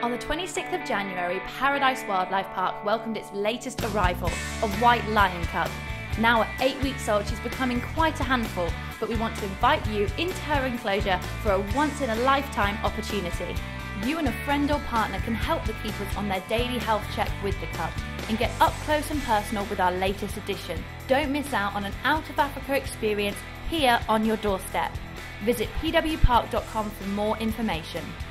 On the 26th of January, Paradise Wildlife Park welcomed its latest arrival, a White Lion Cub. Now at 8 weeks old, she's becoming quite a handful, but we want to invite you into her enclosure for a once-in-a-lifetime opportunity. You and a friend or partner can help the keepers on their daily health check with the cub and get up close and personal with our latest edition. Don't miss out on an out-of-Africa experience here on your doorstep. Visit pwpark.com for more information.